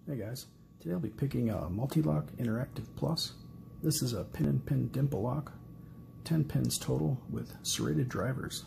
Hey guys, today I'll be picking a Mul-T-Lock Interactive Plus. This is a pin-and-pin dimple lock, 10 pins total with serrated drivers.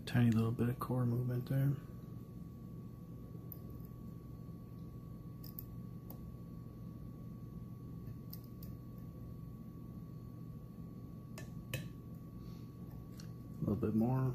Tiny little bit of core movement there. A little bit more.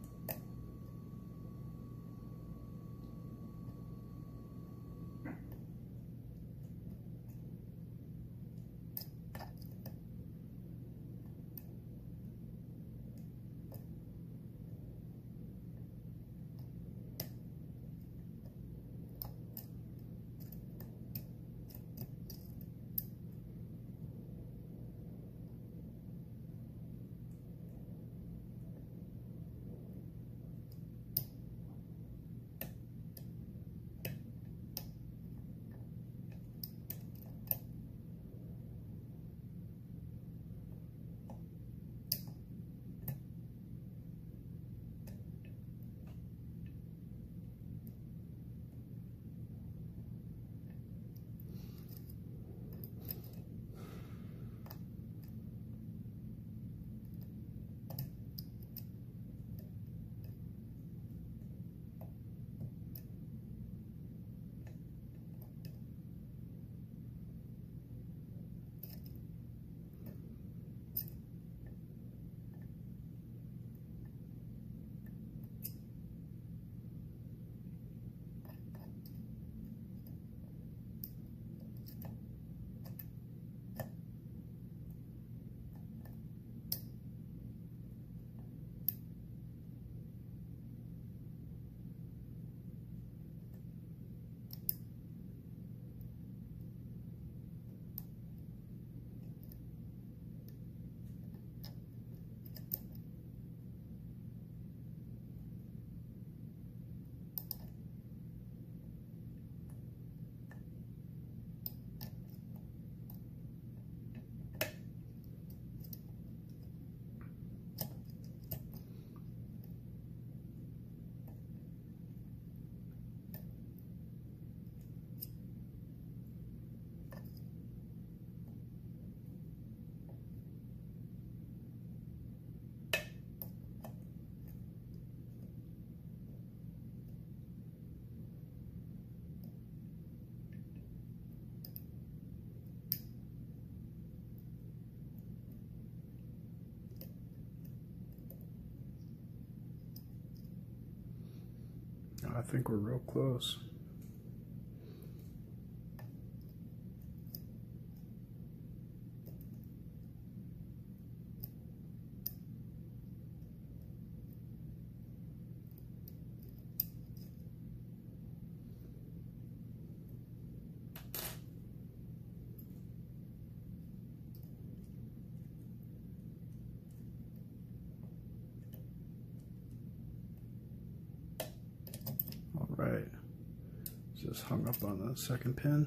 I think we're real close. All right, just hung up on the second pin.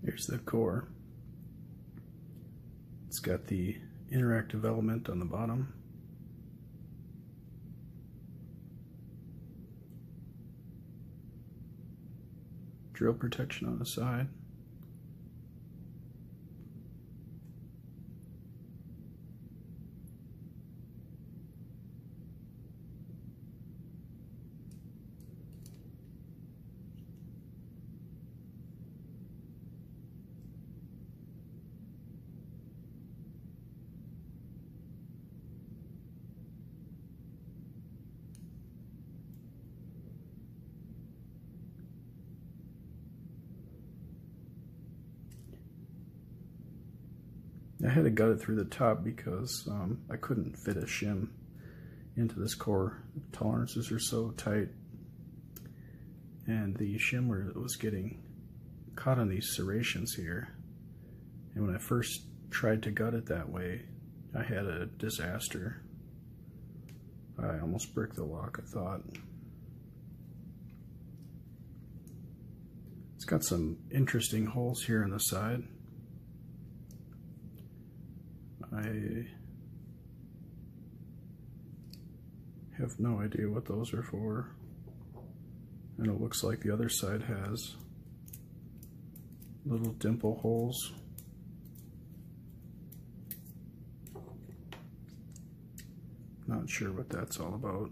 Here's the core. It's got the interactive element on the bottom. Drill protection on the side. I had to gut it through the top because I couldn't fit a shim into this core. The tolerances are so tight, and the shim was getting caught on these serrations here. And when I first tried to gut it that way, I had a disaster. I almost bricked the lock, I thought. It's got some interesting holes here on the side. I have no idea what those are for, and it looks like the other side has little dimple holes. Not sure what that's all about.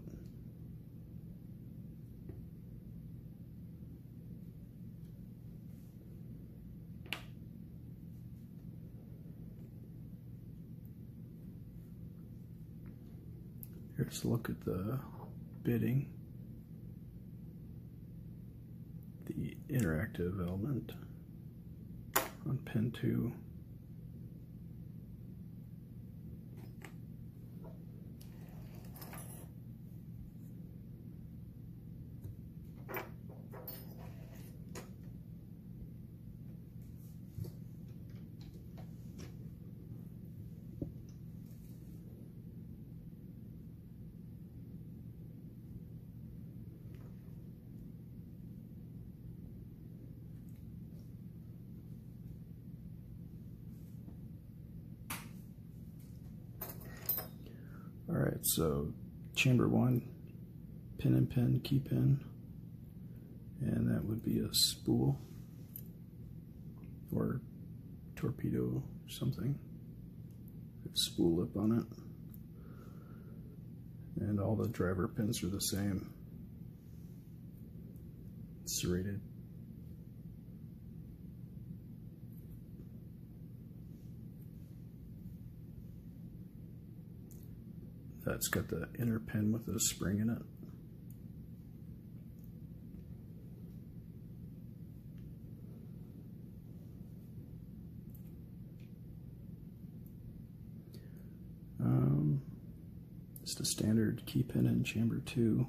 Here's a look at the bitting, the interactive element on pin 2. Alright, so chamber 1, pin and pin, key pin, and that would be a spool or torpedo or something. It's spool lip on it. And all the driver pins are the same. Serrated. That's got the inner pin with a spring in it. Just a standard key pin in chamber 2.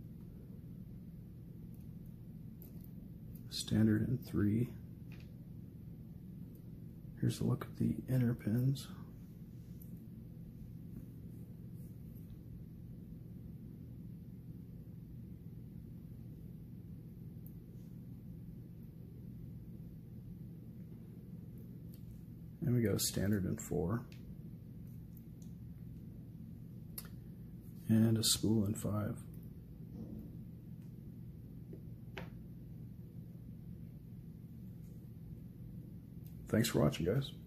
Standard in 3. Here's a look at the inner pins. And we got a standard in 4. And a spool in 5. Thanks for watching, guys.